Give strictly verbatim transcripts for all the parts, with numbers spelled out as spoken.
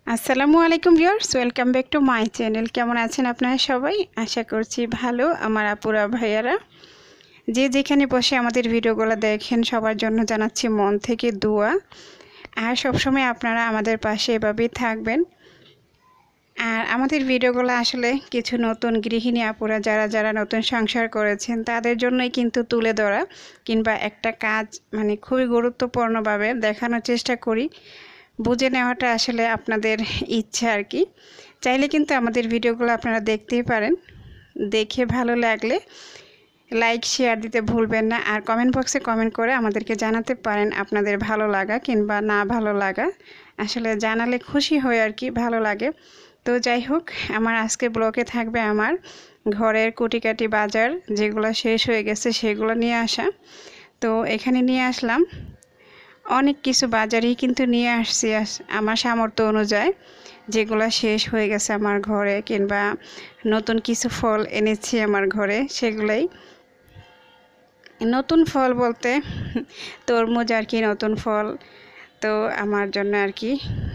আসসালামু আলাইকুম viewers, welcome back to my channel. কেমন আছেন আপনারা সবাই? আশা করছি ভালো। আমার আপুরা ভাইয়ারা যে যেখানে বসে আমাদের ভিডিওগুলো দেখেন সবার জন্য জানাচ্ছি মন থেকে দোয়া। আর সবসময় আপনারা আমাদের পাশে এভাবেই থাকবেন। আর আমাদের ভিডিওগুলো আসলে কিছু নতুন গৃহিণী আপুরা যারা যারা নতুন সংসার করেছেন তাদের জন্যই কিন্তু তুলে ধরা, কিংবা একটা কাজ মানে খুবই গুরুত্বপূর্ণভাবে দেখানোর চেষ্টা করি। বুঝে নেওয়াটা আসলে আপনাদের ইচ্ছা আর কি। চাইলে কিন্তু আমাদের ভিডিওগুলো আপনারা দেখতেই পারেন। দেখে ভালো লাগলে লাইক শেয়ার দিতে ভুলবেন না। আর কমেন্ট বক্সে কমেন্ট করে আমাদেরকে জানাতে পারেন আপনাদের ভালো লাগা কিংবা না ভালো লাগা। আসলে জানালে খুশি হয় আর কি, ভালো লাগে। তো যাই হোক, আমার আজকে ব্লগে থাকবে আমার ঘরের কুটিকাটি বাজার যেগুলো শেষ হয়ে গেছে সেগুলো নিয়ে আসা। তো এখানে নিয়ে আসলাম অনেক কিছু বাজারই কিন্তু নিয়ে আসছি আমার সামর্থ্য অনুযায়ী, যেগুলো শেষ হয়ে গেছে আমার ঘরে, কিংবা নতুন কিছু ফল এনেছি আমার ঘরে সেগুলোই। নতুন ফল বলতে তরমুজ আর কি, নতুন ফল তো আমার জন্য আর কি।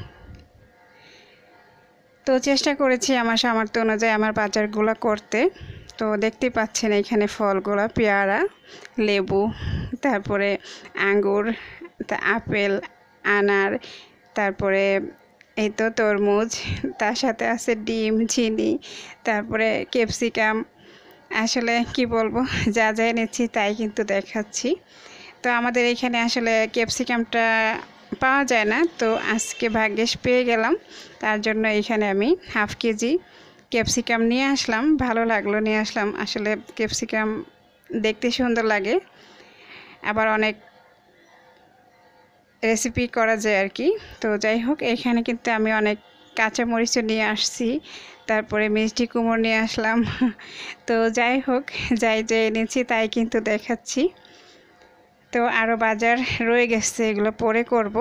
তো চেষ্টা করেছি আমার সামর্থ্য অনুযায়ী আমার বাজারগুলো করতে। তো দেখতে পাচ্ছেন এখানে ফলগুলো পেয়ারা, লেবু, তারপরে আঙ্গুর, তা আপেল, আনার, তারপরে এই তো তরমুজ, তার সাথে আছে ডিম, চিনি, তারপরে ক্যাপসিকাম। আসলে কি বলবো, যা যা এনেছি তাই কিন্তু দেখাচ্ছি। তো আমাদের এখানে আসলে ক্যাপসিকামটা পাওয়া যায় না, তো আজকে ভাগ্যেশ পেয়ে গেলাম। তার জন্য এখানে আমি হাফ কেজি ক্যাপসিকাম নিয়ে আসলাম। ভালো লাগলো নিয়ে আসলাম। আসলে ক্যাপসিকাম দেখতে সুন্দর লাগে, আবার অনেক রেসিপি করা যায় আর কি। তো যাই হোক, এখানে কিন্তু আমি অনেক কাঁচামরিচও নিয়ে আসছি, তারপরে মিষ্টি কুমড়ো নিয়ে আসলাম। তো যাই হোক, যাই যাই এনেছি তাই কিন্তু দেখাচ্ছি। তো আরও বাজার রয়ে গেছে, এগুলো পরে করব।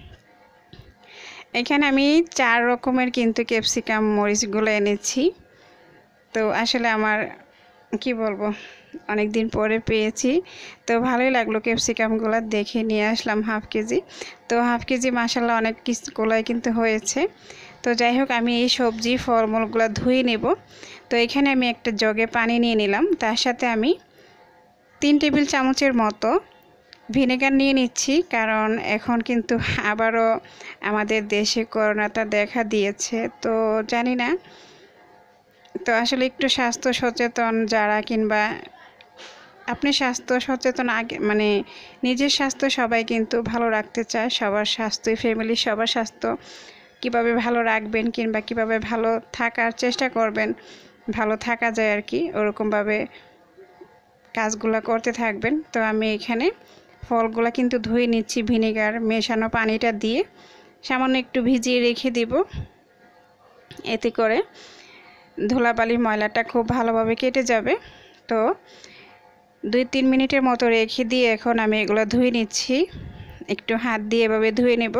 এখানে আমি চার রকমের কিন্তু ক্যাপসিকাম মরিচগুলো এনেছি। তো আসলে আমার কি বলবো, অনেক দিন পরে পেয়েছি, তো ভালোই লাগলো। ক্যাপসিকামগুলো দেখে নিয়ে আসলাম হাফ কেজি। তো হাফ কেজি মাসাল্লাহ অনেক কিছুগুলোই কিন্তু হয়েছে। তো যাই হোক, আমি এই সবজি ফলমূলগুলো ধুয়ে নেব। তো এখানে আমি একটা জগে পানি নিয়ে নিলাম, তার সাথে আমি তিন টেবিল চামচের মতো ভিনেগার নিয়ে নিচ্ছি, কারণ এখন কিন্তু আবারও আমাদের দেশে করোনাটা দেখা দিয়েছে। তো জানি না, তো আসলে একটু স্বাস্থ্য সচেতন যারা, কিংবা আপনি স্বাস্থ্য সচেতন আগে মানে নিজের স্বাস্থ্য সবাই কিন্তু ভালো রাখতে চায়। সবার স্বাস্থ্যই ফ্যামিলির সবার স্বাস্থ্য কিভাবে ভালো রাখবেন, কিংবা কিভাবে ভালো থাকার চেষ্টা করবেন, ভালো থাকা যায় আর কি, ওরকমভাবে কাজগুলো করতে থাকবেন। তো আমি এখানে ফলগুলো কিন্তু ধুয়ে নিচ্ছি ভিনেগার মেশানো পানিটা দিয়ে, সামান্য একটু ভিজিয়ে রেখে দিব। এতে করে ধুলাবালি ময়লাটা খুব ভালোভাবে কেটে যাবে। তো দুই তিন মিনিটের মতো রেখে দিয়ে এখন আমি এগুলো ধুয়ে নিচ্ছি, একটু হাত দিয়ে এভাবে ধুয়ে নেব।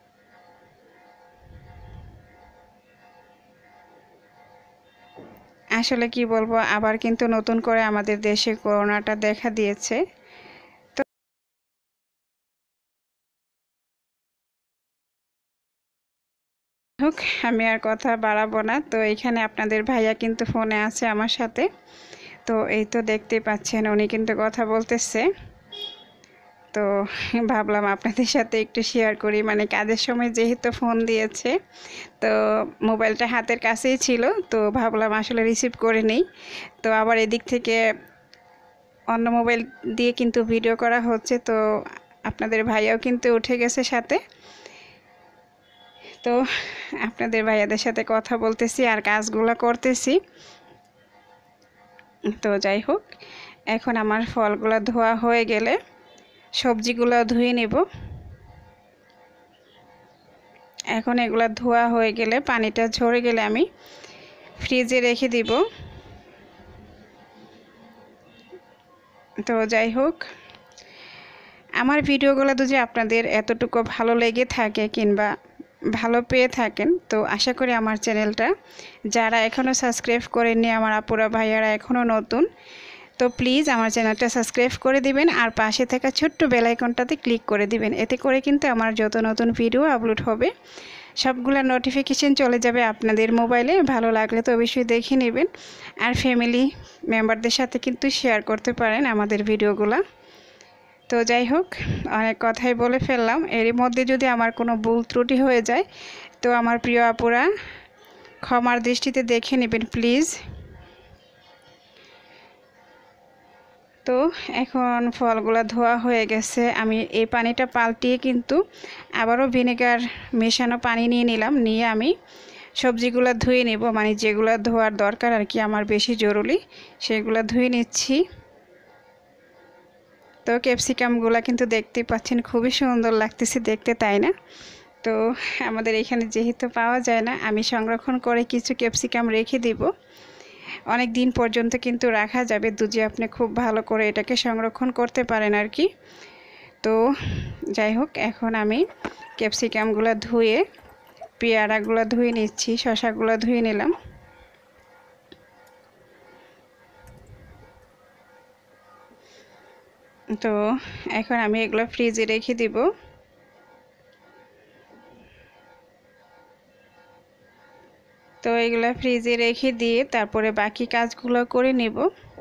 আসলে কি বলবো, আবার কিন্তু নতুন করে আমাদের দেশে করোনাটা দেখা দিয়েছে। তো হোক, আমি আর কথা বাড়াবো না। তো এখানে আপনাদের ভাইয়া কিন্তু ফোনে আছে আমার সাথে। তো এই তো দেখতেই পাচ্ছেন উনি কিন্তু কথা বলতেছে। তো ভাবলাম আপনাদের সাথে একটু শেয়ার করি, মানে কাজের সময় যেহেতু ফোন দিয়েছে, তো মোবাইলটা হাতের কাছেই ছিল, তো ভাবলাম আসলে রিসিভ করে নেই। তো আবার এদিক থেকে অন্য মোবাইল দিয়ে কিন্তু ভিডিও করা হচ্ছে। তো আপনাদের ভাইয়াও কিন্তু উঠে গেছে সাথে। তো আপনাদের ভাইয়াদের সাথে কথা বলতেছি আর কাজগুলো করতেছি। তো যাই হোক, এখন আমার ফলগুলো ধোয়া হয়ে গেলে সবজিগুলো ধুয়ে নেব। এখন এগুলো ধোয়া হয়ে গেলে পানিটা ঝরে গেলে আমি ফ্রিজে রেখে দিব। তো যাই হোক, আমার ভিডিওগুলো যদি আপনাদের এতটুকু ভালো লেগে থাকে কিংবা ভালো পেয়ে থাকেন, তো আশা করি আমার চ্যানেলটা যারা এখনও সাবস্ক্রাইব করেননি, আমার আপুরা ভাইয়ারা এখনও নতুন, তো প্লিজ আমার চ্যানেলটা সাবস্ক্রাইব করে দিবেন আর পাশে থাকা ছোট্ট বেল আইকনটাতে ক্লিক করে দিবেন। এতে করে কিন্তু আমার যত নতুন ভিডিও আপলোড হবে সবগুলা নোটিফিকেশন চলে যাবে আপনাদের মোবাইলে। ভালো লাগলে তো অবশ্যই দেখে নেবেন, আর ফ্যামিলি মেম্বারদের সাথে কিন্তু শেয়ার করতে পারেন আমাদের ভিডিওগুলো। তো যাই হোক, অনেক কথাই বলে ফেললাম। এরই মধ্যে যদি আমার কোনো ভুল ত্রুটি হয়ে যায় তো আমার প্রিয় আপুরা ক্ষমার দৃষ্টিতে দেখে নেবেন প্লিজ। তো এখন ফলগুলো ধোয়া হয়ে গেছে। আমি এই পানিটা পাল্টিয়ে কিন্তু আবারও ভিনেগার মেশানো পানি নিয়ে নিলাম, নিয়ে আমি সবজিগুলো ধুয়ে নেব, মানে যেগুলো ধোয়ার দরকার আর কি, আমার বেশি জরুরি সেগুলো ধুয়ে নিচ্ছি। তো ক্যাপসিকামগুলো কিন্তু দেখতে পাচ্ছেন খুবই সুন্দর লাগতেছে দেখতে, তাই না? তো আমাদের এখানে যেহেতু পাওয়া যায় না, আমি সংরক্ষণ করে কিছু ক্যাপসিকাম রেখে দিব। অনেক দিন পর্যন্ত কিন্তু রাখা যাবে দুজি আপনি খুব ভালো করে এটাকে সংরক্ষণ করতে পারেন আর কি। তো যাই হোক, এখন আমি ক্যাপসিকামগুলো ধুয়ে পেয়ারাগুলো ধুয়ে নিচ্ছি, শসাগুলো ধুয়ে নিলাম। তো এখন আমি এগুলো ফ্রিজে রেখে দিব। তো এগুলো ফ্রিজে রেখে দিয়ে তারপরে বাকি কাজগুলো করে নেব।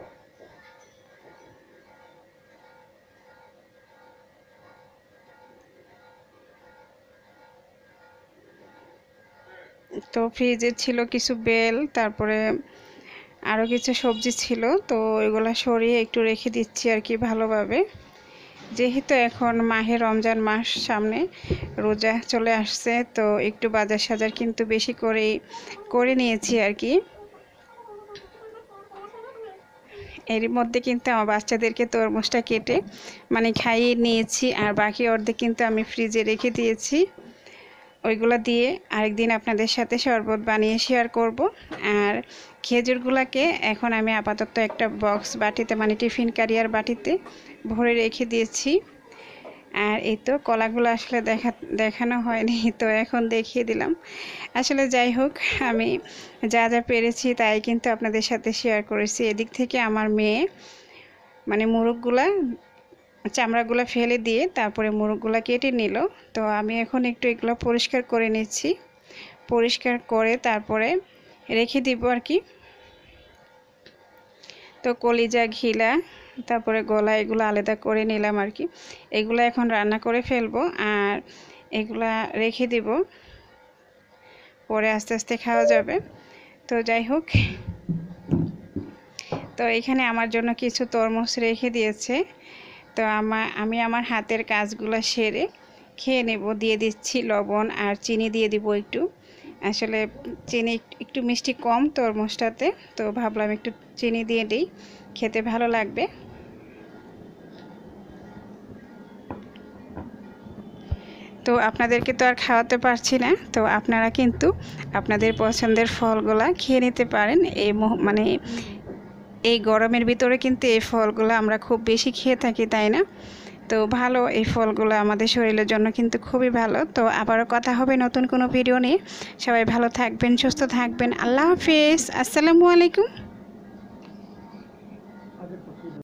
তো ফ্রিজে ছিল কিছু বেল, তারপরে আরও কিছু সবজি ছিল, তো এগুলো সরিয়ে একটু রেখে দিচ্ছি আর কি ভালোভাবে। যেহেতু এখন মাহে রমজান মাস সামনে, রোজা চলে আসছে, তো একটু বাজার সাজার কিন্তু বেশি করেই করে নিয়েছি আর কি। এর মধ্যে কিন্তু আমার বাচ্চাদেরকে তরমুজটা কেটে মানে খাইয়ে নিয়েছি, আর বাকি অর্ধেক কিন্তু আমি ফ্রিজে রেখে দিয়েছি। ওইগুলো দিয়ে আরেকদিন আপনাদের সাথে শরবত বানিয়ে শেয়ার করব। আর খেজুরগুলোকে এখন আমি আপাতত একটা বক্স বাটিতে, মানে টিফিন ক্যারিয়ার বাটিতে ভরে রেখে দিয়েছি। আর এই তো কলাগুলো আসলে দেখা দেখানো হয়নি, তো এখন দেখিয়ে দিলাম। আসলে যাই হোক, আমি যা যা পেরেছি তাই কিন্তু আপনাদের সাথে শেয়ার করেছি। এদিক থেকে আমার মেয়ে মানে মুরগগুলা চামড়াগুলো ফেলে দিয়ে তারপরে মুরগগুলো কেটে নিল। তো আমি এখন একটু এগুলো পরিষ্কার করে নিচ্ছি, পরিষ্কার করে তারপরে রেখে দিব আর কি। তো কলিজা, ঘিলা, তারপরে গলা এগুলো আলাদা করে নিলাম আর কি। এগুলো এখন রান্না করে ফেলবো, আর এগুলা রেখে দিব, পরে আস্তে আস্তে খাওয়া যাবে। তো যাই হোক, তো এখানে আমার জন্য কিছু তরমুজ রেখে দিয়েছে। তো আমার আমি আমার হাতের কাজগুলো সেরে খেয়ে নেব। দিয়ে দিচ্ছি লবণ আর চিনি দিয়ে দিব একটু। আসলে চিনি একটু মিষ্টি কম তরমুজটাতে, তো ভাবলাম একটু চিনি দিয়ে দিই, খেতে ভালো লাগবে। তো আপনাদেরকে তো আর খাওয়াতে পারছি না, তো আপনারা কিন্তু আপনাদের পছন্দের ফলগুলা খেয়ে নিতে পারেন। এই মানে এই গরমের ভিতরে কিন্তু এই ফলগুলো আমরা খুব বেশি খেয়ে থাকি, তাই না? তো ভালো, এই ফলগুলো আমাদের শরীরের জন্য কিন্তু খুবই ভালো। তো আবারও কথা হবে নতুন কোনো ভিডিও নিয়ে। সবাই ভালো থাকবেন, সুস্থ থাকবেন। আল্লাহ হাফেজ, আসসালামু আলাইকুম।